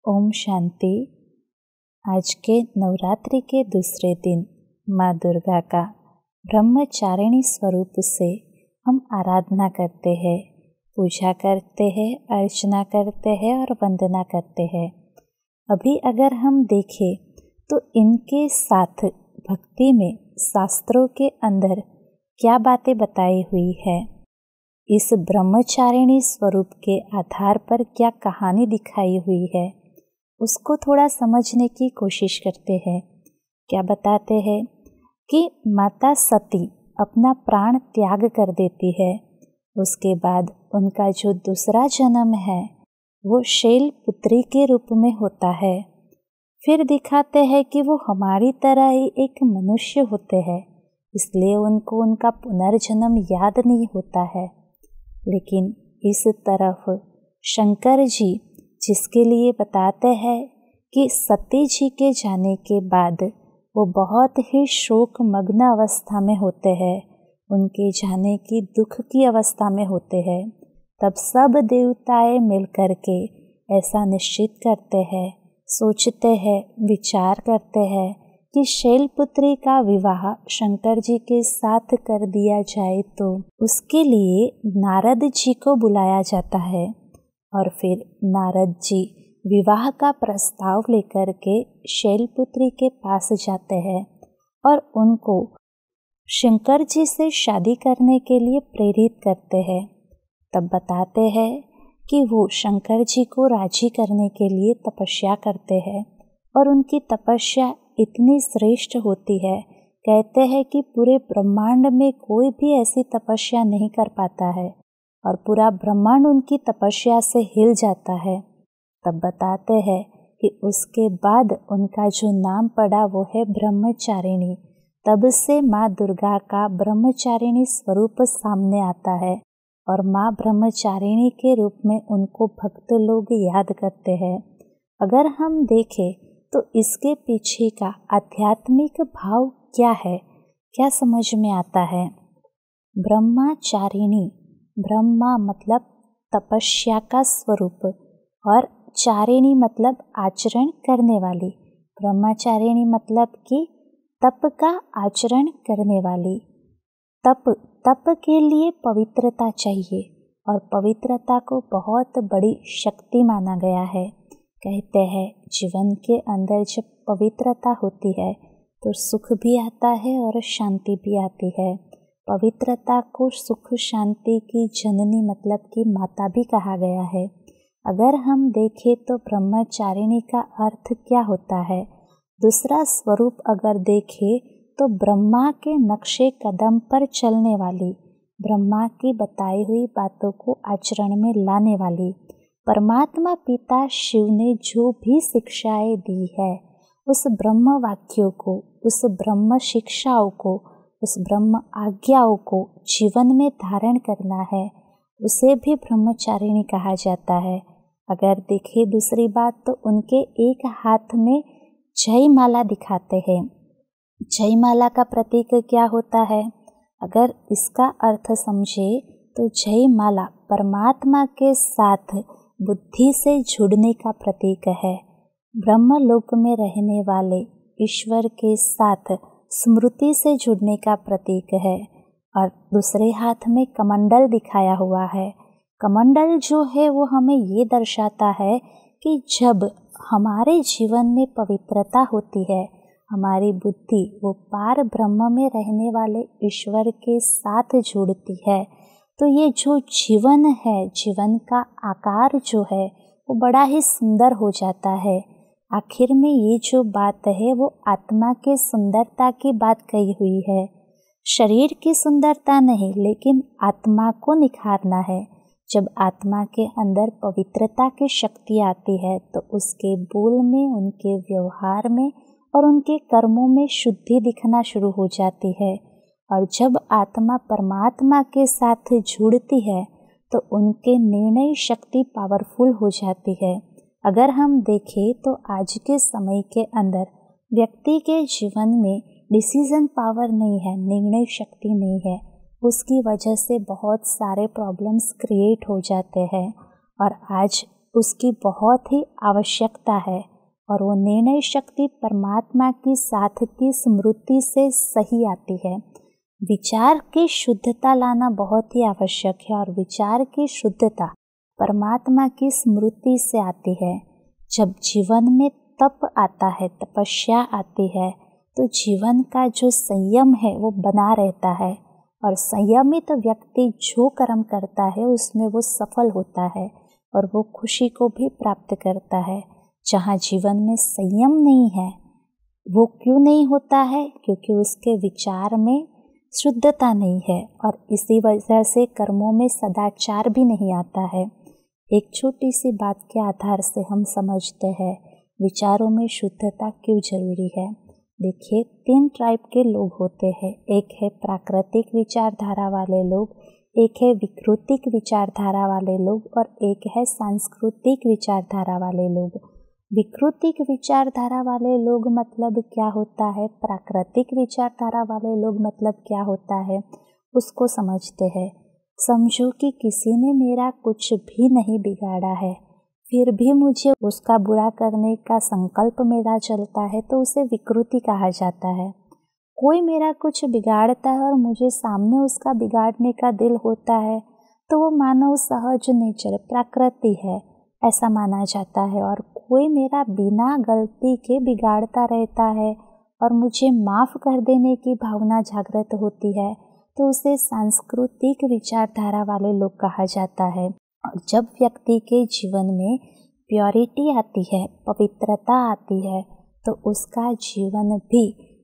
ओम शांति। आज के नवरात्रि के दूसरे दिन माँ दुर्गा का ब्रह्मचारिणी स्वरूप से हम आराधना करते हैं, पूजा करते हैं, अर्चना करते हैं और वंदना करते हैं। अभी अगर हम देखें तो इनके साथ भक्ति में शास्त्रों के अंदर क्या बातें बताई हुई है, इस ब्रह्मचारिणी स्वरूप के आधार पर क्या कहानी दिखाई हुई है, उसको थोड़ा समझने की कोशिश करते हैं। क्या बताते हैं कि माता सती अपना प्राण त्याग कर देती है। उसके बाद उनका जो दूसरा जन्म है वो शैलपुत्री के रूप में होता है। फिर दिखाते हैं कि वो हमारी तरह ही एक मनुष्य होते हैं, इसलिए उनको उनका पुनर्जन्म याद नहीं होता है। लेकिन इस तरफ शंकर जी जिसके लिए बताते हैं कि सती जी के जाने के बाद वो बहुत ही शोक मग्न अवस्था में होते हैं, उनके जाने की दुख की अवस्था में होते हैं। तब सब देवताएं मिलकर के ऐसा निश्चित करते हैं, सोचते हैं, विचार करते हैं कि शैलपुत्री का विवाह शंकर जी के साथ कर दिया जाए तो उसके लिए नारद जी को बुलाया जाता है। और फिर नारद जी विवाह का प्रस्ताव लेकर के शैलपुत्री के पास जाते हैं और उनको शंकर जी से शादी करने के लिए प्रेरित करते हैं। तब बताते हैं कि वो शंकर जी को राजी करने के लिए तपस्या करते हैं और उनकी तपस्या इतनी श्रेष्ठ होती है, कहते हैं कि पूरे ब्रह्मांड में कोई भी ऐसी तपस्या नहीं कर पाता है और पूरा ब्रह्मांड उनकी तपस्या से हिल जाता है। तब बताते हैं कि उसके बाद उनका जो नाम पड़ा वो है ब्रह्मचारिणी। तब से माँ दुर्गा का ब्रह्मचारिणी स्वरूप सामने आता है और माँ ब्रह्मचारिणी के रूप में उनको भक्त लोग याद करते हैं। अगर हम देखें तो इसके पीछे का आध्यात्मिक भाव क्या है, क्या समझ में आता है। ब्रह्मचारिणी, ब्रह्मा मतलब तपस्या का स्वरूप और चारिणी मतलब आचरण करने वाली। ब्रह्मचारिणी मतलब कि तप का आचरण करने वाली। तप के लिए पवित्रता चाहिए और पवित्रता को बहुत बड़ी शक्ति माना गया है। कहते हैं जीवन के अंदर जब पवित्रता होती है तो सुख भी आता है और शांति भी आती है। पवित्रता को सुख शांति की जननी मतलब कि माता भी कहा गया है। अगर हम देखें तो ब्रह्मचारिणी का अर्थ क्या होता है, दूसरा स्वरूप अगर देखें तो ब्रह्मा के नक्शे कदम पर चलने वाली, ब्रह्मा की बताई हुई बातों को आचरण में लाने वाली। परमात्मा पिता शिव ने जो भी शिक्षाएं दी है उस ब्रह्म वाक्यों को, उस ब्रह्म शिक्षाओं को, उस ब्रह्म आज्ञाओं को जीवन में धारण करना है, उसे भी ब्रह्मचारिणी कहा जाता है। अगर देखें दूसरी बात तो उनके एक हाथ में जयमाला दिखाते हैं। जयमाला का प्रतीक क्या होता है, अगर इसका अर्थ समझे तो जयमाला परमात्मा के साथ बुद्धि से जुड़ने का प्रतीक है। ब्रह्मलोक में रहने वाले ईश्वर के साथ स्मृति से जुड़ने का प्रतीक है। और दूसरे हाथ में कमंडल दिखाया हुआ है। कमंडल जो है वो हमें ये दर्शाता है कि जब हमारे जीवन में पवित्रता होती है, हमारी बुद्धि वो पार ब्रह्म में रहने वाले ईश्वर के साथ जुड़ती है, तो ये जो जीवन है, जीवन का आकार जो है वो बड़ा ही सुंदर हो जाता है। आखिर में ये जो बात है वो आत्मा के सुंदरता की बात कही हुई है। शरीर की सुंदरता नहीं, लेकिन आत्मा को निखारना है। जब आत्मा के अंदर पवित्रता की शक्ति आती है तो उसके बोल में, उनके व्यवहार में और उनके कर्मों में शुद्धि दिखना शुरू हो जाती है। और जब आत्मा परमात्मा के साथ जुड़ती है तो उनके निर्णय शक्ति पावरफुल हो जाती है। अगर हम देखें तो आज के समय के अंदर व्यक्ति के जीवन में डिसीजन पावर नहीं है, निर्णय शक्ति नहीं है, उसकी वजह से बहुत सारे प्रॉब्लम्स क्रिएट हो जाते हैं। और आज उसकी बहुत ही आवश्यकता है और वो निर्णय शक्ति परमात्मा की साथ की स्मृति से सही आती है। विचार की शुद्धता लाना बहुत ही आवश्यक है और विचार की शुद्धता परमात्मा की स्मृति से आती है। जब जीवन में तप आता है, तपस्या आती है, तो जीवन का जो संयम है वो बना रहता है और संयमित व्यक्ति जो कर्म करता है उसमें वो सफल होता है और वो खुशी को भी प्राप्त करता है। जहाँ जीवन में संयम नहीं है, वो क्यों नहीं होता है? क्योंकि उसके विचार में शुद्धता नहीं है और इसी वजह से कर्मों में सदाचार भी नहीं आता है। एक छोटी सी बात के आधार से हम समझते हैं विचारों में शुद्धता क्यों जरूरी है। देखिए, 3 टाइप के लोग होते हैं। एक है प्राकृतिक विचारधारा वाले लोग, एक है विकृतिक विचारधारा वाले लोग और एक है सांस्कृतिक विचारधारा वाले लोग। विकृतिक विचारधारा वाले लोग मतलब क्या होता है, प्राकृतिक विचारधारा वाले लोग मतलब क्या होता है, उसको समझते हैं। समझो कि किसी ने मेरा कुछ भी नहीं बिगाड़ा है, फिर भी मुझे उसका बुरा करने का संकल्प मेरा चलता है, तो उसे विकृति कहा जाता है। कोई मेरा कुछ बिगाड़ता है और मुझे सामने उसका बिगाड़ने का दिल होता है, तो वो मानव सहज नेचर प्रकृति है, ऐसा माना जाता है। और कोई मेरा बिना गलती के बिगाड़ता रहता है और मुझे माफ़ कर देने की भावना जागृत होती है, तो उसे सांस्कृतिक विचारधारा वाले लोग कहा जाता है। और जब व्यक्ति के जीवन में प्योरिटी आती है, पवित्रता आती है, तो उसका जीवन भी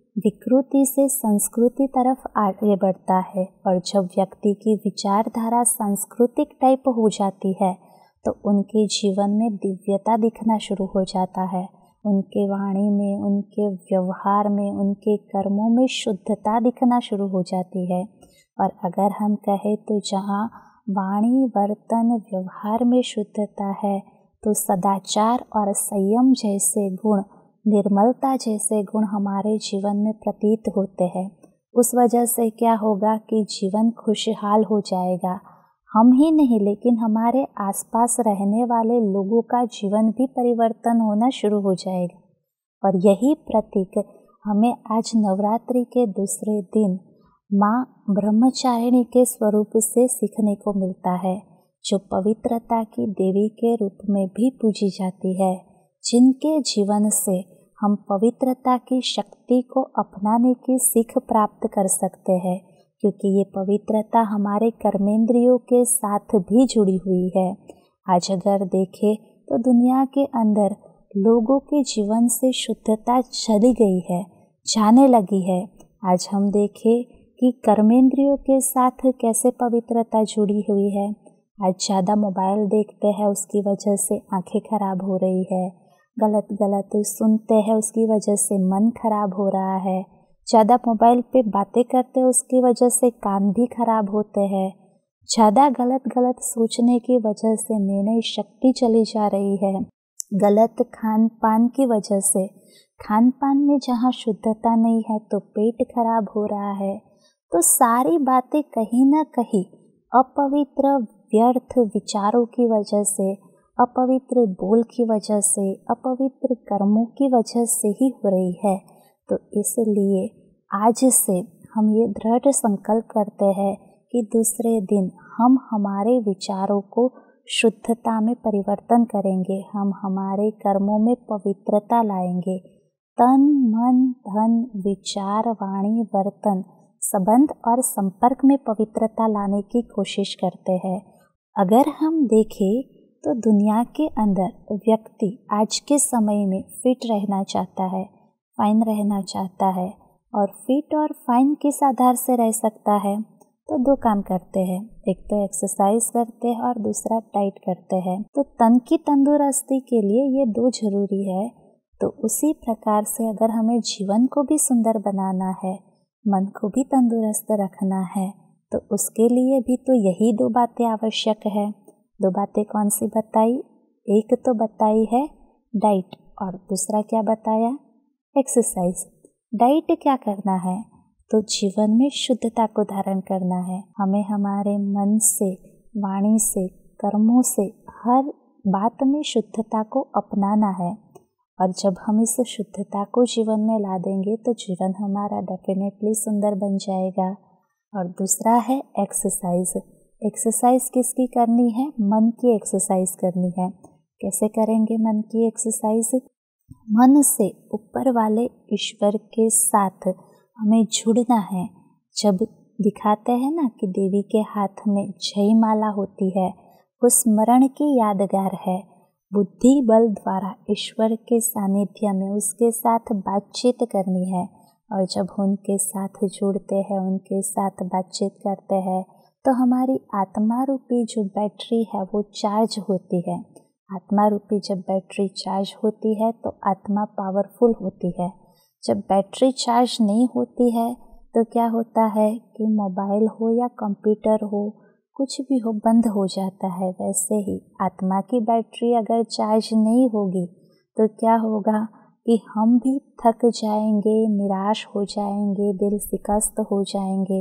विकृति से संस्कृति तरफ आगे बढ़ता है। और जब व्यक्ति की विचारधारा सांस्कृतिक टाइप हो जाती है, तो उनके जीवन में दिव्यता दिखना शुरू हो जाता है। उनके वाणी में, उनके व्यवहार में, उनके कर्मों में शुद्धता दिखना शुरू हो जाती है। और अगर हम कहें तो जहाँ वाणी, वर्तन, व्यवहार में शुद्धता है, तो सदाचार और संयम जैसे गुण, निर्मलता जैसे गुण हमारे जीवन में प्रतीत होते हैं। उस वजह से क्या होगा कि जीवन खुशहाल हो जाएगा। हम ही नहीं, लेकिन हमारे आसपास रहने वाले लोगों का जीवन भी परिवर्तन होना शुरू हो जाएगा। और यही प्रतीक हमें आज नवरात्रि के दूसरे दिन माँ ब्रह्मचारिणी के स्वरूप से सीखने को मिलता है, जो पवित्रता की देवी के रूप में भी पूजी जाती है, जिनके जीवन से हम पवित्रता की शक्ति को अपनाने की सीख प्राप्त कर सकते हैं। क्योंकि ये पवित्रता हमारे कर्मेंद्रियों के साथ भी जुड़ी हुई है। आज अगर देखें तो दुनिया के अंदर लोगों के जीवन से शुद्धता चली गई है, जाने लगी है। आज हम देखें कि कर्मेंद्रियों के साथ कैसे पवित्रता जुड़ी हुई है। आज ज़्यादा मोबाइल देखते हैं, उसकी वजह से आंखें खराब हो रही है। गलत गलत सुनते हैं, उसकी वजह से मन खराब हो रहा है। ज़्यादा मोबाइल पे बातें करते हैं, उसकी वजह से कान भी खराब होते हैं। ज़्यादा गलत गलत सोचने की वजह से निर्णय शक्ति चली जा रही है। गलत खान पान की वजह से, खान पान में जहाँ शुद्धता नहीं है तो पेट खराब हो रहा है। तो सारी बातें कहीं ना कहीं अपवित्र व्यर्थ विचारों की वजह से, अपवित्र बोल की वजह से, अपवित्र कर्मों की वजह से ही हो रही है। तो इसलिए आज से हम ये दृढ़ संकल्प करते हैं कि दूसरे दिन हम हमारे विचारों को शुद्धता में परिवर्तन करेंगे। हम हमारे कर्मों में पवित्रता लाएंगे। तन, मन, धन, विचार, वाणी, वर्तन, संबंध और संपर्क में पवित्रता लाने की कोशिश करते हैं। अगर हम देखें तो दुनिया के अंदर व्यक्ति आज के समय में फिट रहना चाहता है, फाइन रहना चाहता है। और फिट और फाइन किस आधार से रह सकता है? तो 2 काम करते हैं, एक तो एक्सरसाइज करते हैं और दूसरा डाइट करते हैं। तो तन की तंदुरुस्ती के लिए ये 2 जरूरी है। तो उसी प्रकार से अगर हमें जीवन को भी सुंदर बनाना है, मन को भी तंदुरुस्त रखना है, तो उसके लिए भी तो यही 2 बातें आवश्यक है। 2 बातें कौन सी बताई? एक तो बताई है डाइट और दूसरा क्या बताया? एक्सरसाइज। डाइट क्या करना है? तो जीवन में शुद्धता को धारण करना है। हमें हमारे मन से, वाणी से, कर्मों से, हर बात में शुद्धता को अपनाना है। और जब हम इस शुद्धता को जीवन में ला देंगे तो जीवन हमारा डेफिनेटली सुंदर बन जाएगा। और दूसरा है एक्सरसाइज। एक्सरसाइज किसकी करनी है? मन की एक्सरसाइज करनी है। कैसे करेंगे मन की एक्सरसाइज? मन से ऊपर वाले ईश्वर के साथ हमें जुड़ना है। जब दिखाते हैं ना कि देवी के हाथ में जयमाला होती है, वो स्मरण की यादगार है। बुद्धि बल द्वारा ईश्वर के सानिध्य में उसके साथ बातचीत करनी है। और जब उनके साथ जुड़ते हैं, उनके साथ बातचीत करते हैं, तो हमारी आत्मा रूपी जो बैटरी है वो चार्ज होती है। आत्मा रूपी जब बैटरी चार्ज होती है तो आत्मा पावरफुल होती है। जब बैटरी चार्ज नहीं होती है तो क्या होता है कि मोबाइल हो या कंप्यूटर हो, कुछ भी हो, बंद हो जाता है। वैसे ही आत्मा की बैटरी अगर चार्ज नहीं होगी तो क्या होगा कि हम भी थक जाएंगे, निराश हो जाएंगे, दिल शिकस्त हो जाएंगे।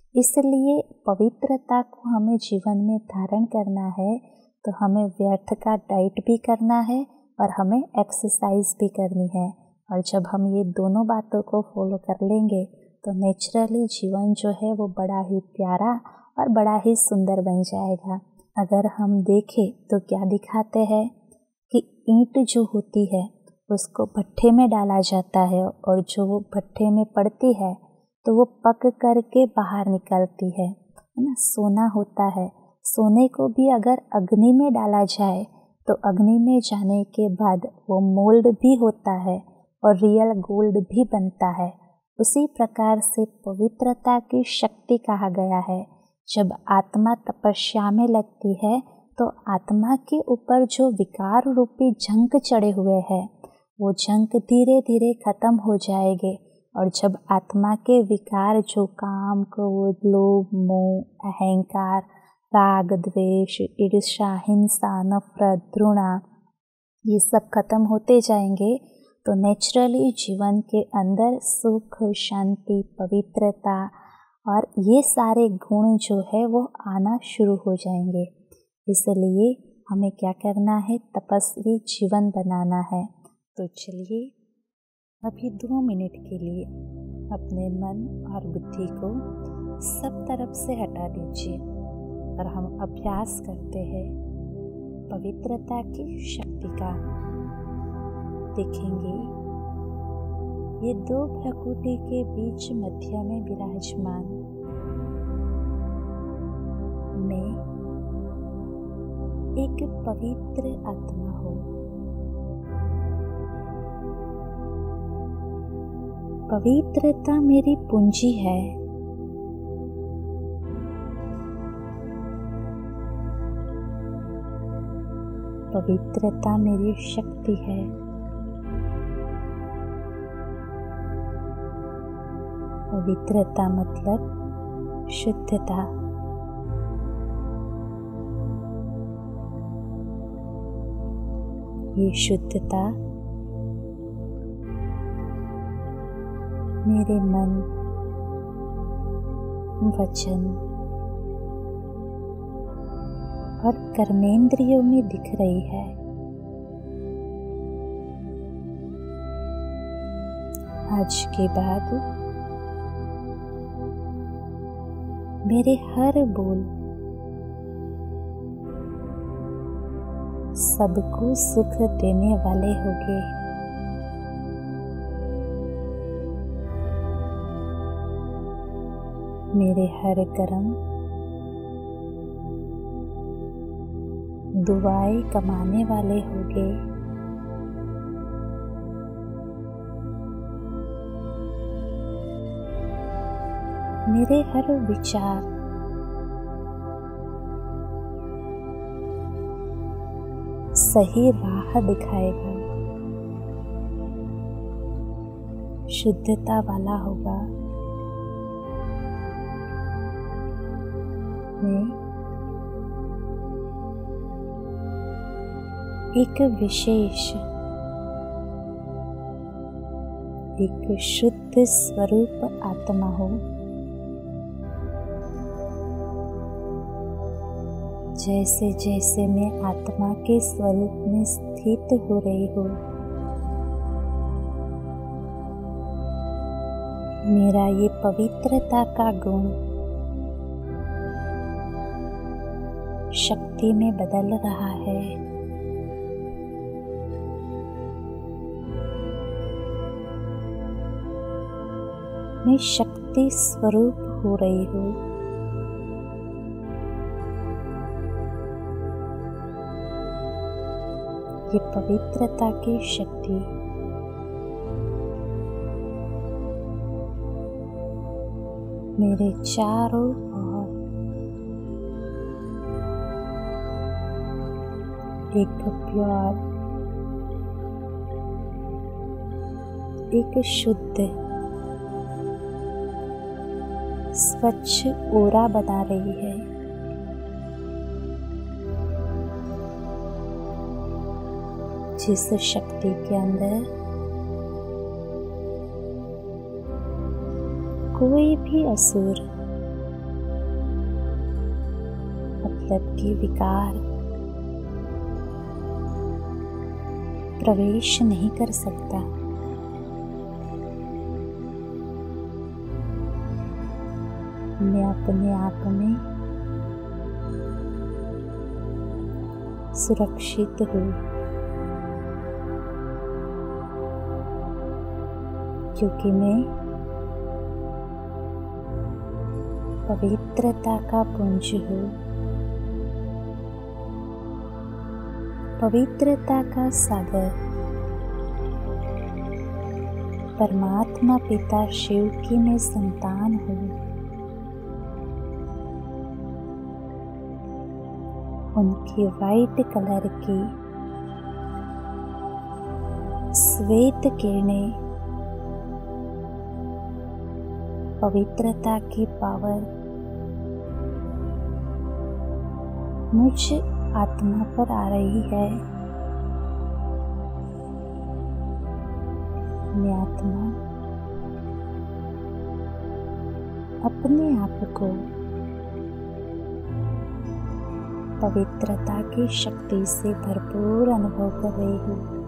इसलिए पवित्रता को हमें जीवन में धारण करना है तो हमें व्यर्थ का डाइट भी करना है और हमें एक्सरसाइज भी करनी है। और जब हम ये दोनों बातों को फॉलो कर लेंगे तो नेचुरली जीवन जो है वो बड़ा ही प्यारा और बड़ा ही सुंदर बन जाएगा। अगर हम देखें तो क्या दिखाते हैं कि ईंट जो होती है उसको भट्ठे में डाला जाता है और जो वो भट्ठे में पड़ती है तो वो पक करके बाहर निकलती है ना। सोना होता है, सोने को भी अगर अग्नि में डाला जाए तो अग्नि में जाने के बाद वो मोल्ड भी होता है और रियल गोल्ड भी बनता है। उसी प्रकार से पवित्रता की शक्ति कहा गया है। जब आत्मा तपस्या में लगती है तो आत्मा के ऊपर जो विकार रूपी जंक चढ़े हुए हैं वो जंक धीरे धीरे खत्म हो जाएंगे। और जब आत्मा के विकार जो काम, क्रोध, लोभ, मोह, अहंकार, राग, द्वेष, ईर्ष्या, हिंसा, नफरत, घृणा, ये सब खत्म होते जाएंगे तो नेचुरली जीवन के अंदर सुख, शांति, पवित्रता और ये सारे गुण जो है वो आना शुरू हो जाएंगे। इसलिए हमें क्या करना है? तपस्वी जीवन बनाना है। तो चलिए अभी 2 मिनट के लिए अपने मन और बुद्धि को सब तरफ से हटा दीजिए और हम अभ्यास करते हैं पवित्रता की शक्ति का। देखेंगे ये 2 भ्रकुटी के बीच मध्य में विराजमान मैं एक पवित्र आत्मा हूँ। पवित्रता मेरी पूंजी है। पवित्रता मेरी शक्ति है। पवित्रता मतलब शुद्धता। ये शुद्धता मेरे मन, वचन और कर्मेंद्रियों में दिख रही है। आज के बाद मेरे हर बोल सबको सुख देने वाले होंगे। मेरे हर कर्म दुआएं कमाने वाले होंगे। मेरे हर विचार सही राह दिखाएगा, शुद्धता वाला होगा। मैं एक विशेष, एक शुद्ध स्वरूप आत्मा हूँ जैसे जैसे मैं आत्मा के स्वरूप में स्थित हो रही हूँ, मेरा ये पवित्रता का गुण शक्ति में बदल रहा है। मैं शक्ति स्वरूप हो रही हूँ। ये पवित्रता की शक्ति मेरे चारों ओर एक प्योर, एक शुद्ध, स्वच्छ ओरा बना रही है। जिस शक्ति के अंदर कोई भी असुर मतलब कि विकार प्रवेश नहीं कर सकता। मैं अपने आप में सुरक्षित हूँ, क्योंकि मैं पवित्रता का पुंज हूँ, पवित्रता का सागर। परमात्मा पिता शिव की मैं संतान हूँ। उनकी वाइट कलर की श्वेत किरणें पवित्रता की पावर मुझ आत्मा पर आ रही है। मैं आत्मा अपने आप को पवित्रता की शक्ति से भरपूर अनुभव कर रही हूँ।